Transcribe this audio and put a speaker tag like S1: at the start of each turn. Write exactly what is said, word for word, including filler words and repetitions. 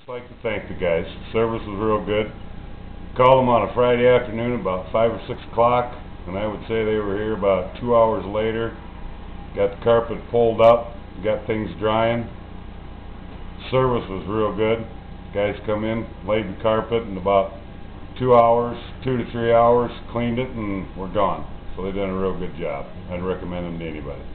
S1: I'd like to thank the guys. The service was real good. Called them on a Friday afternoon about five or six o'clock, and I would say they were here about two hours later. Got the carpet pulled up, got things drying. Service was real good. Guys come in, laid the carpet in about two hours, two to three hours, cleaned it, and we're gone. So they done a real good job. I'd recommend them to anybody.